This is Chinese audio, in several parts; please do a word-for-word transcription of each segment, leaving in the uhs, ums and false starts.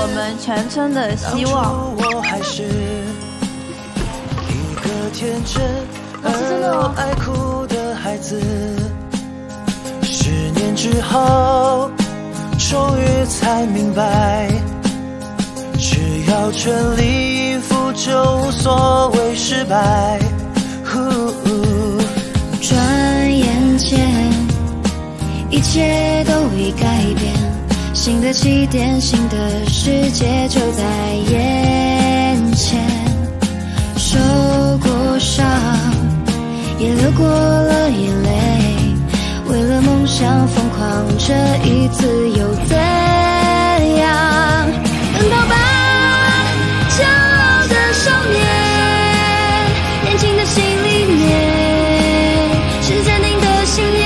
我们全村的希望。 我还是一个天真而又爱哭的孩子。十年之后，终于才明白，只要全力以赴，就无所谓失败。 转眼间，一切都已改变，新的起点，新的世界就在眼前。受过伤，也流过了眼泪，为了梦想疯狂，这一次又怎样？奔跑吧，骄傲的少年，年轻的心里面是坚定的信念。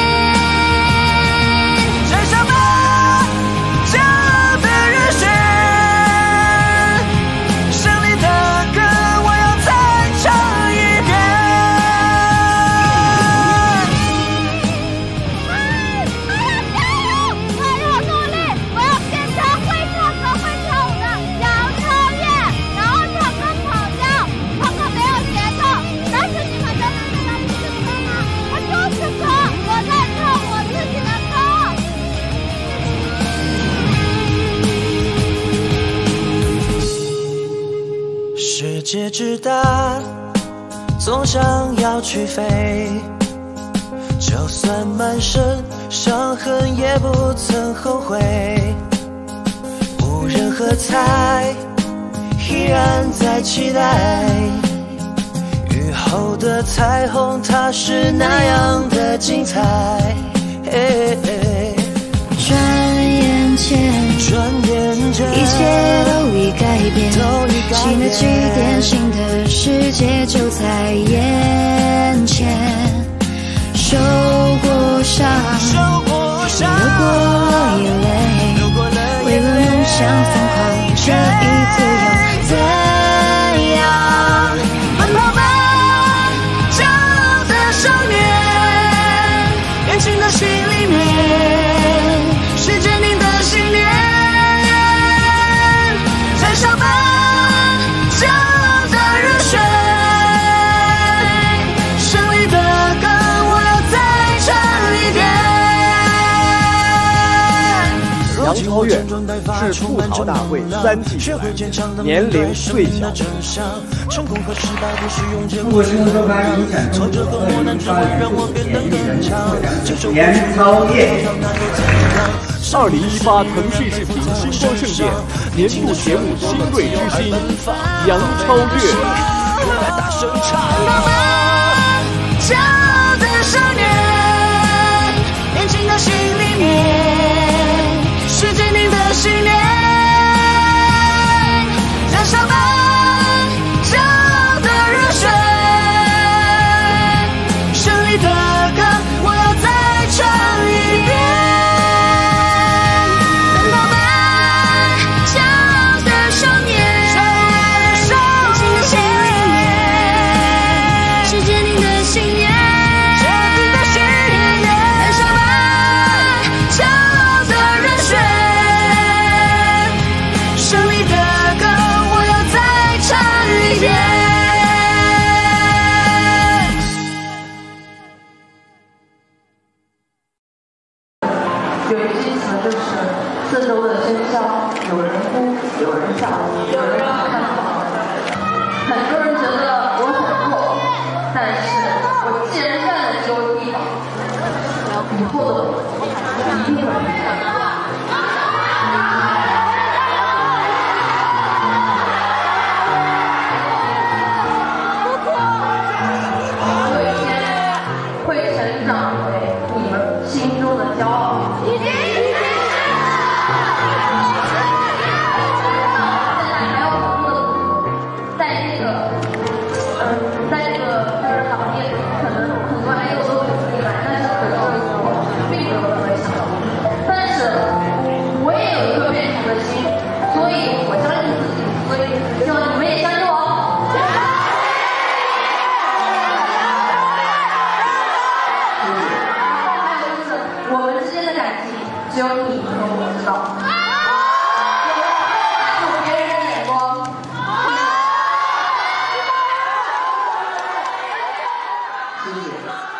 燃烧吧，骄傲的热血，胜利的歌我要再唱一遍。 我要努力，我要变成会唱歌、会跳舞的杨超越，然后唱歌跑调，唱歌没有节奏。但是你们真的看到不是歌吗？我就是歌，我在唱我自己的歌。 世界之大，总想要去飞，就算满身伤痕也不曾后悔。无人喝彩，依然在期待雨后的彩虹，它是那样的精彩。欸欸转眼间， 转眼间， 一切都已改变， 都已改变新的起点，新的世界就在眼前。受过伤， 受过伤， 流过了眼泪， 流过了眼泪， 为了梦想疯狂，这一次又怎样？ 奔跑吧，骄傲的少年，年轻的心里面是坚定的信念。燃烧吧，骄傲的热血，胜利的歌我要再唱一遍。 杨超越是吐槽大会三季以来年龄最小的。 成功和失败不是用尽中国新闻周刊影响中国二零一八年度演艺人获奖者杨超越。 二零一八腾讯视频星光盛典年度节目新锐之星杨超越。 大声唱吧，骄傲的少年，年轻的心里面是坚定的信念。燃烧吧，骄傲的热血，胜利的歌我要再唱一遍。奔跑吧，骄傲的少年，年轻的心里面是坚定的信念。坚定的信念。燃烧吧，骄傲的热血，胜利的歌我要再唱一遍。 有一句词就是四周的喧嚣，有人哭，有人笑，有人看好。很多人觉得我很弱，但是我既然站在这个地方，以后的我一定会赢的。有一天会成长为你们心中的骄傲。只有你和我知道。 谢谢。